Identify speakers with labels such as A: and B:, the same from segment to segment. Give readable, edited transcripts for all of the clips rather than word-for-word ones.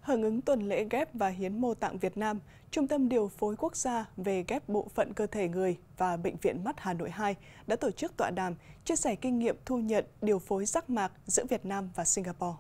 A: Hưởng ứng tuần lễ ghép và hiến mô tạng Việt Nam, Trung tâm Điều phối Quốc gia về ghép bộ phận cơ thể người và Bệnh viện Mắt Hà Nội 2 đã tổ chức tọa đàm chia sẻ kinh nghiệm thu nhận điều phối giác mạc giữa Việt Nam và Singapore.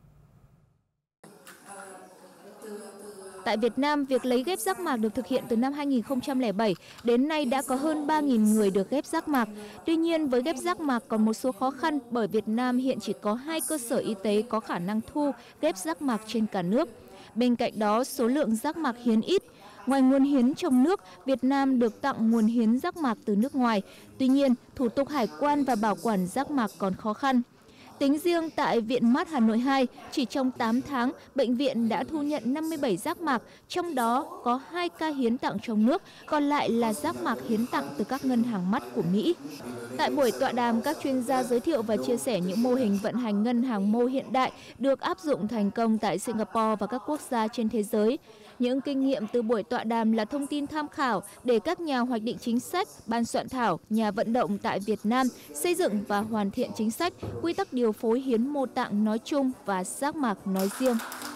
B: Tại Việt Nam, việc lấy ghép giác mạc được thực hiện từ năm 2007, đến nay đã có hơn 3.000 người được ghép giác mạc. Tuy nhiên, với ghép giác mạc còn một số khó khăn bởi Việt Nam hiện chỉ có 2 cơ sở y tế có khả năng thu ghép giác mạc trên cả nước. Bên cạnh đó, số lượng giác mạc hiến ít. Ngoài nguồn hiến trong nước, Việt Nam được tặng nguồn hiến giác mạc từ nước ngoài. Tuy nhiên, thủ tục hải quan và bảo quản giác mạc còn khó khăn. Tính riêng tại Viện Mắt Hà Nội 2, chỉ trong 8 tháng, bệnh viện đã thu nhận 57 giác mạc, trong đó có 2 ca hiến tặng trong nước, còn lại là giác mạc hiến tặng từ các ngân hàng mắt của Mỹ. Tại buổi tọa đàm, các chuyên gia giới thiệu và chia sẻ những mô hình vận hành ngân hàng mô hiện đại được áp dụng thành công tại Singapore và các quốc gia trên thế giới. Những kinh nghiệm từ buổi tọa đàm là thông tin tham khảo để các nhà hoạch định chính sách, ban soạn thảo, nhà vận động tại Việt Nam xây dựng và hoàn thiện chính sách, quy tắc điều phối hiến mô tạng nói chung và giác mạc nói riêng.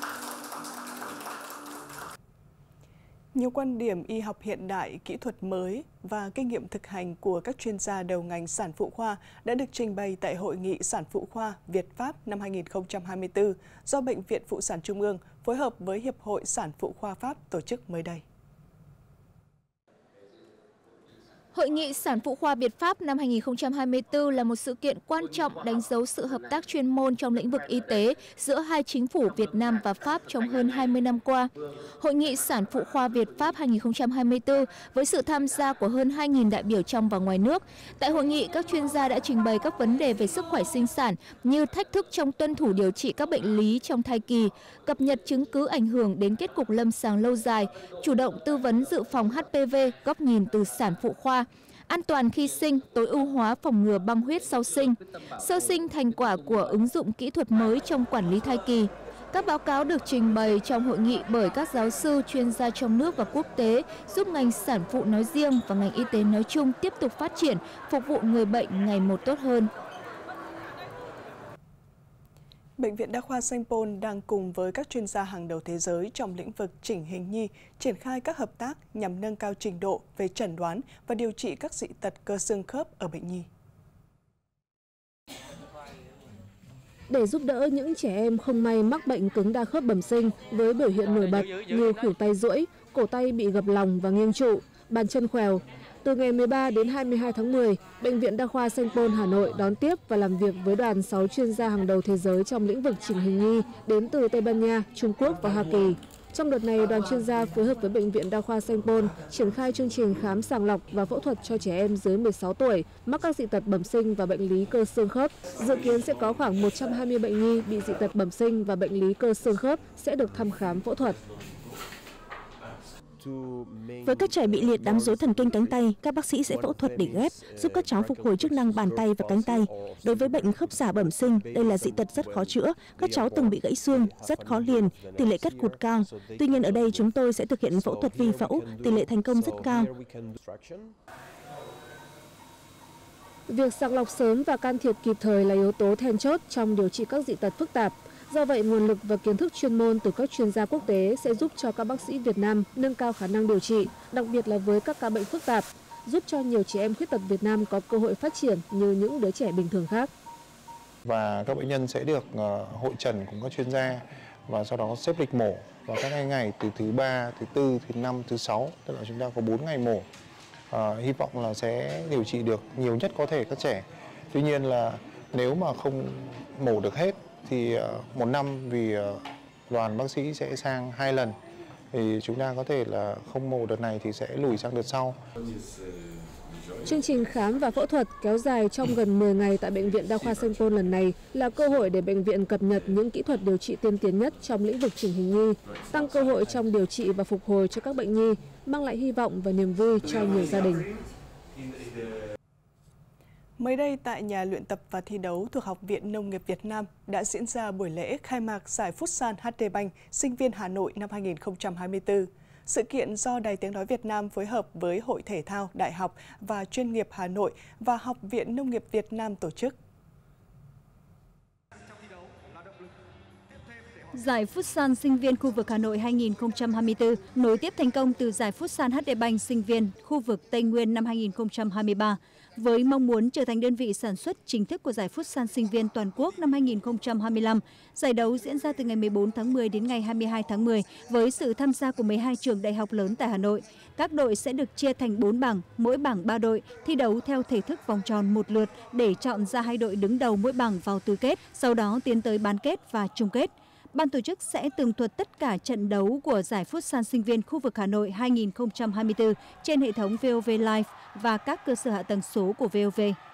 A: Nhiều quan điểm y học hiện đại, kỹ thuật mới và kinh nghiệm thực hành của các chuyên gia đầu ngành sản phụ khoa đã được trình bày tại Hội nghị Sản phụ khoa Việt-Pháp năm 2024 do Bệnh viện Phụ sản Trung ương phối hợp với Hiệp hội Sản phụ khoa Pháp tổ chức mới đây.
B: Hội nghị Sản phụ khoa Việt-Pháp năm 2024 là một sự kiện quan trọng đánh dấu sự hợp tác chuyên môn trong lĩnh vực y tế giữa hai chính phủ Việt Nam và Pháp trong hơn 20 năm qua. Hội nghị Sản phụ khoa Việt-Pháp 2024 với sự tham gia của hơn 2.000 đại biểu trong và ngoài nước. Tại hội nghị, các chuyên gia đã trình bày các vấn đề về sức khỏe sinh sản như thách thức trong tuân thủ điều trị các bệnh lý trong thai kỳ, cập nhật chứng cứ ảnh hưởng đến kết cục lâm sàng lâu dài, chủ động tư vấn dự phòng HPV, góc nhìn từ sản phụ khoa, an toàn khi sinh, tối ưu hóa phòng ngừa băng huyết sau sinh, sơ sinh thành quả của ứng dụng kỹ thuật mới trong quản lý thai kỳ. Các báo cáo được trình bày trong hội nghị bởi các giáo sư, chuyên gia trong nước và quốc tế giúp ngành sản phụ nói riêng và ngành y tế nói chung tiếp tục phát triển, phục vụ người bệnh ngày một tốt hơn.
A: Bệnh viện Đa khoa Sanh Pôn đang cùng với các chuyên gia hàng đầu thế giới trong lĩnh vực chỉnh hình nhi triển khai các hợp tác nhằm nâng cao trình độ về chẩn đoán và điều trị các dị tật cơ xương khớp ở bệnh nhi.
C: Để giúp đỡ những trẻ em không may mắc bệnh cứng đa khớp bẩm sinh với biểu hiện nổi bật như khuỷu tay duỗi, cổ tay bị gập lòng và nghiêng trụ, bàn chân khèo, từ ngày 13 đến 22 tháng 10, Bệnh viện Đa khoa Sanh Pôn Hà Nội đón tiếp và làm việc với đoàn 6 chuyên gia hàng đầu thế giới trong lĩnh vực chỉnh hình nhi đến từ Tây Ban Nha, Trung Quốc và Hoa Kỳ. Trong đợt này, đoàn chuyên gia phối hợp với Bệnh viện Đa khoa Sanh Pôn triển khai chương trình khám sàng lọc và phẫu thuật cho trẻ em dưới 16 tuổi mắc các dị tật bẩm sinh và bệnh lý cơ xương khớp. Dự kiến sẽ có khoảng 120 bệnh nhi bị dị tật bẩm sinh và bệnh lý cơ xương khớp sẽ được thăm khám phẫu thuật.
D: Với các trẻ bị liệt đám rối thần kinh cánh tay, các bác sĩ sẽ phẫu thuật để ghép, giúp các cháu phục hồi chức năng bàn tay và cánh tay. Đối với bệnh khớp giả bẩm sinh, đây là dị tật rất khó chữa. Các cháu từng bị gãy xương, rất khó liền, tỷ lệ cắt cụt cao. Tuy nhiên ở đây chúng tôi sẽ thực hiện phẫu thuật vi phẫu, tỷ lệ thành công rất cao.
C: Việc sàng lọc sớm và can thiệp kịp thời là yếu tố then chốt trong điều trị các dị tật phức tạp. Do vậy, nguồn lực và kiến thức chuyên môn từ các chuyên gia quốc tế sẽ giúp cho các bác sĩ Việt Nam nâng cao khả năng điều trị, đặc biệt là với các ca bệnh phức tạp, giúp cho nhiều trẻ em khuyết tật Việt Nam có cơ hội phát triển như những đứa trẻ bình thường khác.
E: Và các bệnh nhân sẽ được hội trần cùng các chuyên gia và sau đó xếp lịch mổ vào các ngày từ thứ 3, thứ 4, thứ 5, thứ 6, tức là chúng ta có 4 ngày mổ. Hy vọng là sẽ điều trị được nhiều nhất có thể các trẻ. Tuy nhiên là nếu mà không mổ được hết thì một năm vì đoàn bác sĩ sẽ sang 2 lần thì chúng ta có thể là không mổ đợt này thì sẽ lùi sang đợt sau.
C: Chương trình khám và phẫu thuật kéo dài trong gần 10 ngày tại Bệnh viện Đa khoa Sanh Pôn lần này là cơ hội để bệnh viện cập nhật những kỹ thuật điều trị tiên tiến nhất trong lĩnh vực chỉnh hình nhi, tăng cơ hội trong điều trị và phục hồi cho các bệnh nhi, mang lại hy vọng và niềm vui cho nhiều gia đình.
A: Mới đây, tại nhà luyện tập và thi đấu thuộc Học viện Nông nghiệp Việt Nam đã diễn ra buổi lễ khai mạc giải Futsal HD Bank Sinh viên Hà Nội năm 2024. Sự kiện do Đài Tiếng Nói Việt Nam phối hợp với Hội Thể thao Đại học và Chuyên nghiệp Hà Nội và Học viện Nông nghiệp Việt Nam tổ chức.
F: Giải Futsal sinh viên khu vực Hà Nội 2024 nối tiếp thành công từ giải Futsal HD Bank sinh viên khu vực Tây Nguyên năm 2023. Với mong muốn trở thành đơn vị sản xuất chính thức của giải Futsal sinh viên toàn quốc năm 2025, giải đấu diễn ra từ ngày 14 tháng 10 đến ngày 22 tháng 10 với sự tham gia của 12 trường đại học lớn tại Hà Nội. Các đội sẽ được chia thành 4 bảng, mỗi bảng 3 đội, thi đấu theo thể thức vòng tròn một lượt để chọn ra 2 đội đứng đầu mỗi bảng vào tứ kết, sau đó tiến tới bán kết và chung kết. Ban tổ chức sẽ tường thuật tất cả trận đấu của giải Futsal sinh viên khu vực Hà Nội 2024 trên hệ thống VOV Live và các cơ sở hạ tầng số của VOV.